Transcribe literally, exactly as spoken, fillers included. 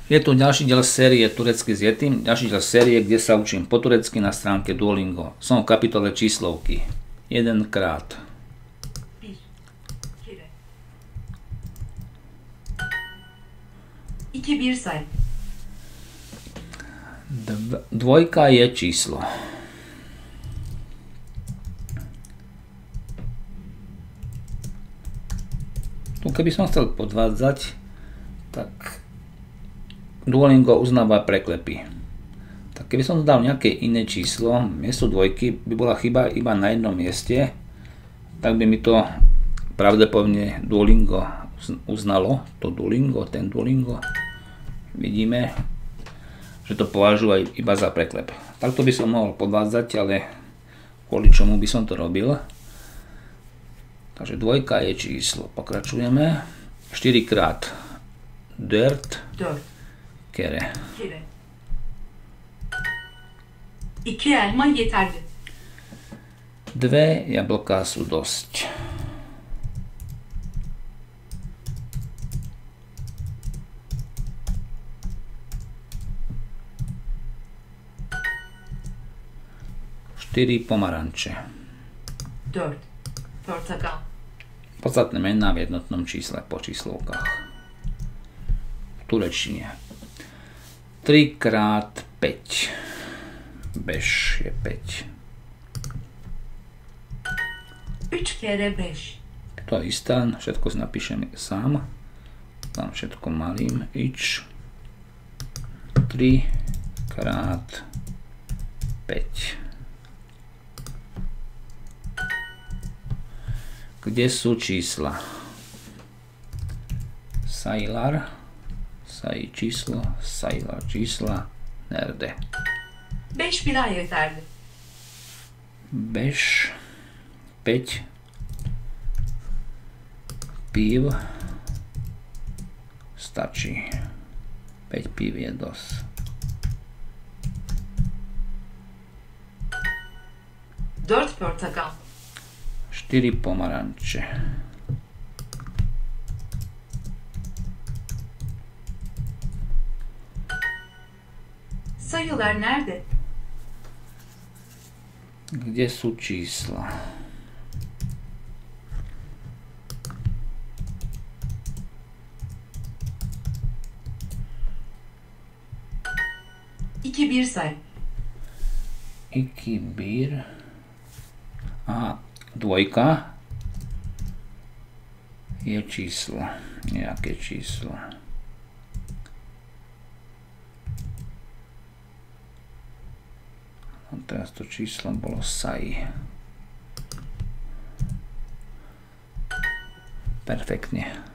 Je tu ďalší diel série Turecky s Yetim, ďalší diel série, kde sa učím po turecky na stránke Duolingo. Som v kapitole číslovky. Jedenkrát. Bir kere. İki bir say. Dv- dvojka je číslo. Tu keby som chcel podvádzať, tak Duolingo uznáva preklepy. Tak keby som dal nejaké iné číslo, miesto dvojky by bola chyba iba na jednom mieste, tak by mi to pravdepodobne Duolingo uznalo, to Duolingo, ten Duolingo. Vidíme, že to považujú iba za preklep. Takto by som mohol podvádzať, ale kvôli čomu by som to robil. Takže dvojka je číslo. Pokračujeme. štyri krát. Dört. Dört Kere. kere. İki elma yeterli. Dve jablká sú dosť. štyri pomaranče. Dört portakal. Podstatné mená v jednotnom čísle po číslovkách. V turečtine. tri krát päť. Beş je päť. Üç kere beş. To je isté, všetko napíšem sám. Tam všetko malým. Ič. tri krát päť. Kde sú čísla? Sayılar. Sayı číslo. Sayılar čísla. Nerede? Beş bira yeterli. Beş. päť. Pív. Stačí. päť pív je dosť. Dört portakal. štyri pomaranče. Sayılar nerede? Kde sú čísla? İki bir say. iki bir. Aha, dvojka je číslo. Nejaké číslo. A teraz to číslo bolo Say. Perfektne.